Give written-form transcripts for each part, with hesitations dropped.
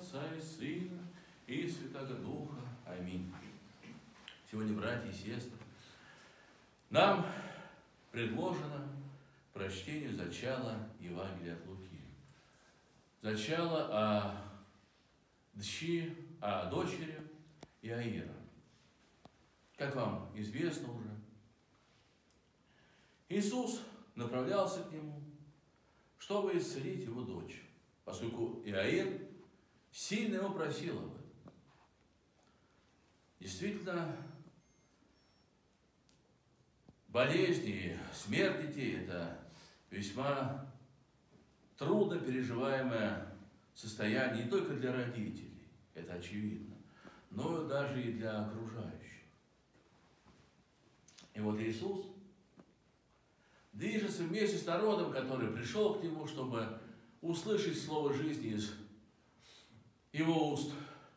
Отца и Сына и Святого Духа. Аминь. Сегодня, братья и сестры, нам предложено прочтение зачала Евангелия от Луки. Зачало о дочери Иаира. Как вам известно уже, Иисус направлялся к нему, чтобы исцелить его дочь, поскольку Иаир сильно его просил об этом. Действительно, болезни, смерть детей – это весьма трудно переживаемое состояние не только для родителей, это очевидно, но даже и для окружающих. И вот Иисус движется вместе с народом, который пришел к Нему, чтобы услышать слово жизни из Его уст.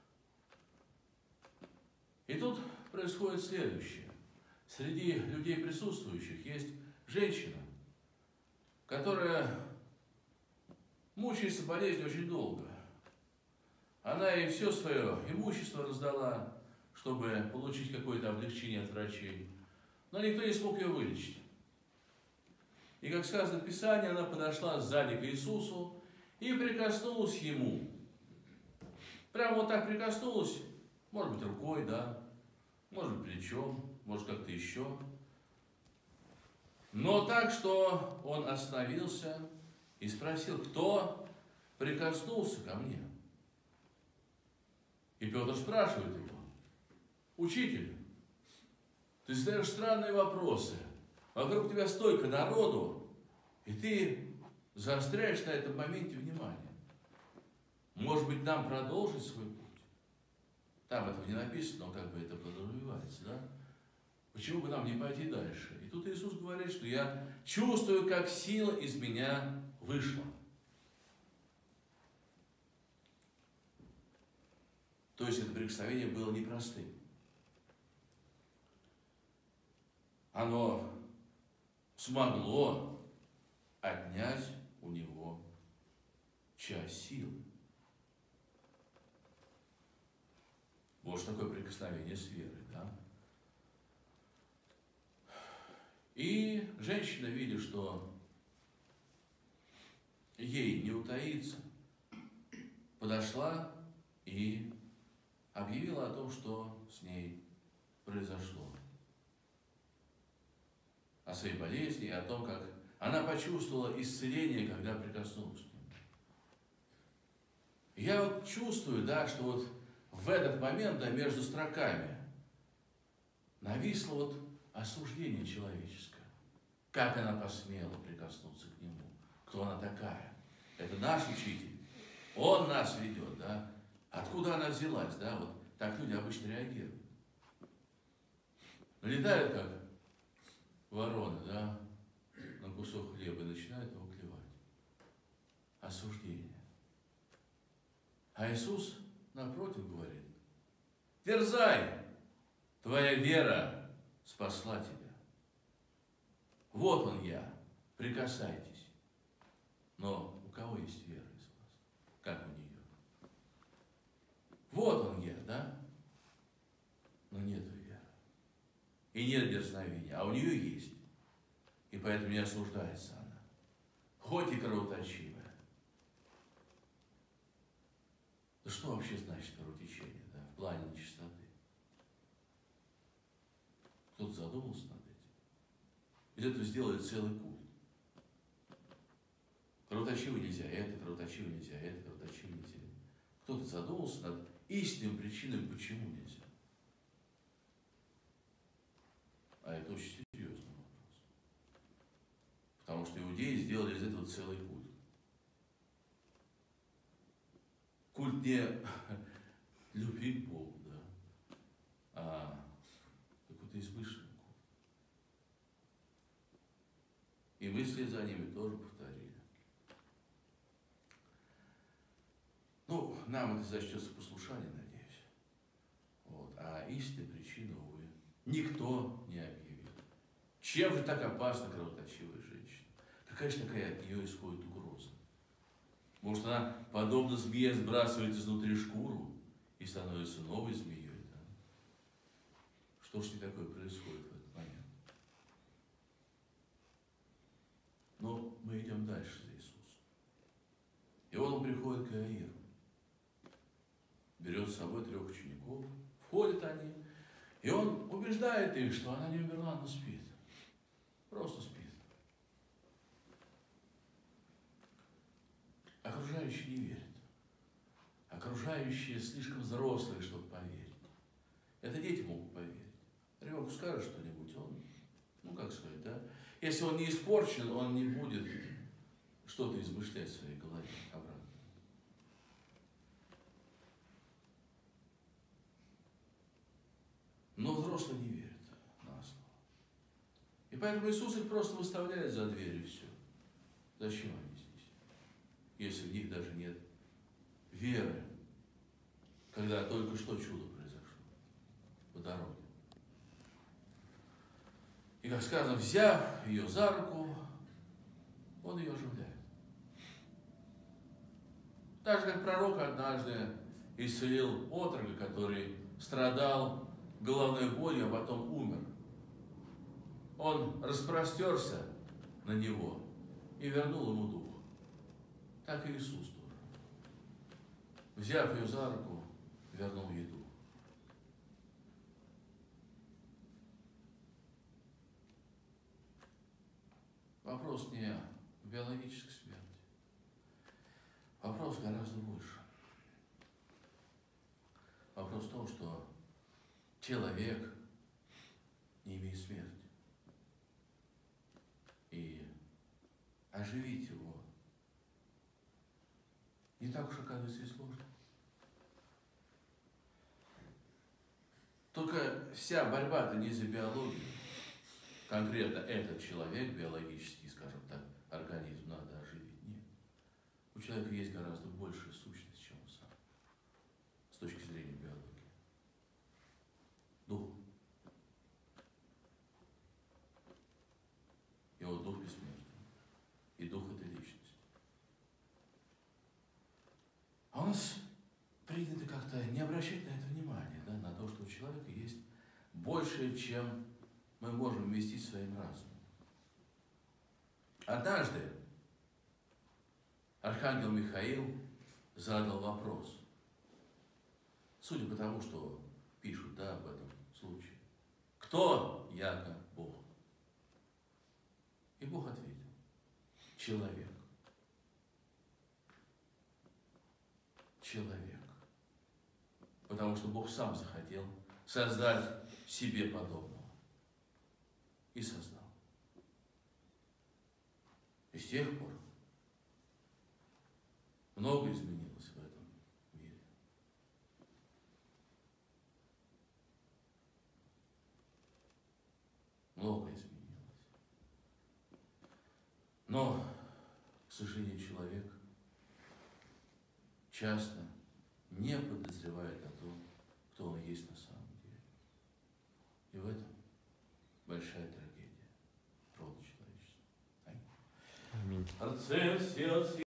И тут происходит следующее. Среди людей присутствующих есть женщина, которая мучается болезнью очень долго. Она ей все свое имущество раздала, чтобы получить какое-то облегчение от врачей. Но никто не смог ее вылечить. И, как сказано в Писании, она подошла сзади к Иисусу и прикоснулась к Ему. Прямо вот так прикоснулась, может быть, рукой, да, может быть, плечом, может, как-то еще. Но так, что он остановился и спросил, кто прикоснулся ко мне? И Петр спрашивает его: «Учитель, ты задаешь странные вопросы, вокруг тебя столько народу, и ты заостряешь на этом моменте внимание. Может быть, нам продолжить свой путь?» Там этого не написано, но как бы это подразумевается, да? Почему бы нам не пойти дальше? И тут Иисус говорит, что я чувствую, как сила из меня вышла. То есть это прикосновение было непростым. Оно смогло отнять у него часть силы. Вот что такое прикосновение с верой, да? И женщина, видя, что ей не утаиться, подошла и объявила о том, что с ней произошло. О своей болезни, о том, как она почувствовала исцеление, когда прикоснулась к нему. Я вот чувствую, да, что вот в этот момент, да, между строками нависло вот осуждение человеческое. Как она посмела прикоснуться к нему? Кто она такая? Это наш учитель. Он нас ведет, да? Откуда она взялась, да? Вот так люди обычно реагируют. Налетают, как вороны, да, на кусок хлеба и начинают его клевать. Осуждение. А Иисус, напротив, говорит: «Дерзай, твоя вера спасла тебя. Вот он я, прикасайтесь». Но у кого есть вера из вас? Как у нее? Вот он я, да? Но нету веры. И нет дерзновения, а у нее есть. И поэтому не осуждается она. Хоть и кровоточивая. Да что вообще значит кровотечение, да, в плане нечистоты? Кто-то задумался над этим. Из этого сделали целый культ. Кровоточиво нельзя это, кровоточиво нельзя это, кровоточиво нельзя это. Кто-то задумался над истинными причинами, почему нельзя. А это очень серьезный вопрос. Потому что иудеи сделали из этого целый культ. Культ не любви к Богу, да, а какой-то избыточный культ. И мы вслед за ними тоже повторили. Ну, нам это зачтется послушание, надеюсь. Вот. А истинной причины, увы, никто не объявил. Чем же так опасна кровоточивая женщина? Какая же такая от нее исходит угроза? Может, она, подобно змее, сбрасывает изнутри шкуру и становится новой змеей. Да? Что ж такое происходит в этот момент? Но мы идем дальше за Иисусом. И вот он приходит к Иаиру, берет с собой 3 учеников, входят они, и он убеждает их, что она не умерла, но спит. Просто спит. Окружающие не верят. Окружающие слишком взрослые, чтобы поверить. Это дети могут поверить. Ребенку скажет что-нибудь, он, ну как сказать, да? Если он не испорчен, он не будет что-то измышлять в своей голове обратно. Но взрослые не верят на слово. И поэтому Иисус их просто выставляет за дверь, и все. Зачем они здесь? Если в них даже нет веры, когда только что чудо произошло по дороге. И, как сказано, взяв ее за руку, он ее оживляет. Так же, как пророк однажды исцелил отрока, который страдал головной болью, а потом умер. Он распростерся на него и вернул ему дух. Так и Иисус тоже. Взяв ее за руку, вернул ей дух. Вопрос не в биологической смерти. Вопрос гораздо больше. Вопрос в том, что человек не имеет смерти. И оживить его не так уж, оказывается, и сложно. Только вся борьба-то не за биологию. Конкретно этот человек, биологический, скажем так, организм надо оживить. Нет. У человека есть гораздо большая сущность, чем он сам. С точки зрения биологии. Дух. Его дух бессмертный. И дух – это личность. А у нас принято как-то не обращать на это внимания, да, на то, что у человека есть большее, чем мы можем вместить своим разумом. Однажды архангел Михаил задал вопрос. Судя по тому, что пишут, да, об этом случае. Кто яко Бог? И Бог ответил. Человек. Человек. Потому что Бог сам захотел создать себе подобного. И создал. И с тех пор много изменилось в этом мире. Много изменилось. Но, к сожалению, человек часто не подозревает о том, кто он есть на самом деле. И в этом большая трагедия рода человечества. Аминь. Аминь.